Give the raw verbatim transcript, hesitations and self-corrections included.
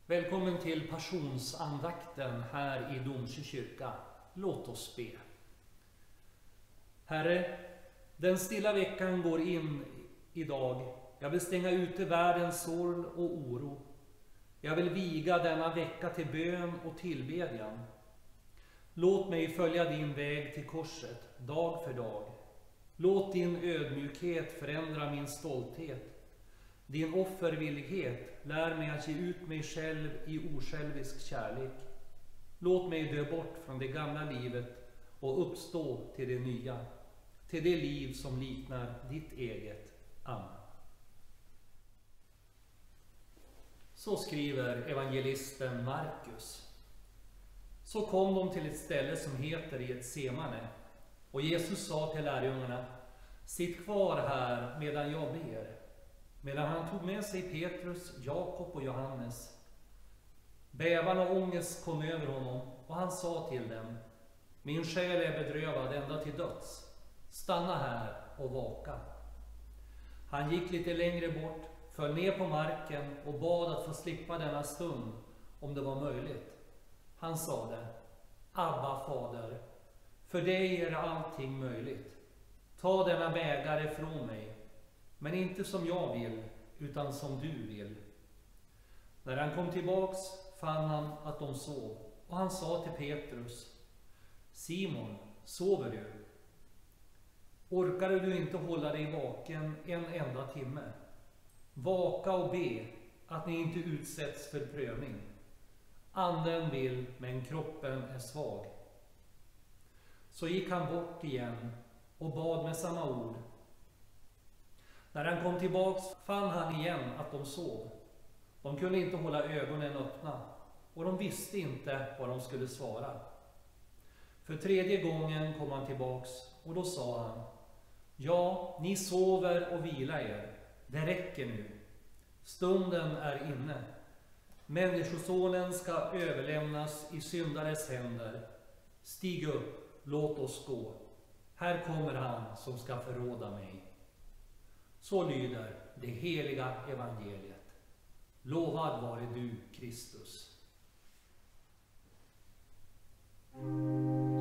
Välkommen till passionsandakten här i Domsjö kyrka. Låt oss be. Herre, den stilla veckan går in idag. Jag vill stänga ute världens sorg och oro. Jag vill viga denna vecka till bön och tillbedjan. Låt mig följa din väg till korset, dag för dag. Låt din ödmjukhet förändra min stolthet. Din offervillighet lär mig att ge ut mig själv i osjälvisk kärlek. Låt mig dö bort från det gamla livet och uppstå till det nya, till det liv som liknar ditt eget. Amen. Så skriver evangelisten Markus. Så kom de till ett ställe som heter Getsemane, och Jesus sa till lärjungarna: sitt kvar här medan jag ber. Medan han tog med sig Petrus, Jakob och Johannes. Bävan och ångest kom över honom, och han sa till dem: min själ är bedrövad ända till döds. Stanna här och vaka. Han gick lite längre bort, föll ner på marken och bad att få slippa denna stund, om det var möjligt. Han sade: Abba, Fader, för dig är allting möjligt. Ta denna bägare från mig, men inte som jag vill, utan som du vill. När han kom tillbaks fann han att de sov, och han sa till Petrus: Simon, sover du? Orkade du inte hålla dig vaken en enda timme? Vaka och be att ni inte utsätts för prövning. Anden vill, men kroppen är svag. Så gick han bort igen och bad med samma ord. När han kom tillbaks fann han igen att de sov. De kunde inte hålla ögonen öppna, och de visste inte vad de skulle svara. För tredje gången kom han tillbaks, och då sa han: ja, ni sover och vila er. Det räcker nu. Stunden är inne. Människosonen ska överlämnas i syndares händer. Stig upp, låt oss gå. Här kommer han som ska förråda mig. Så lyder det heliga evangeliet. Lovad vare du, Kristus.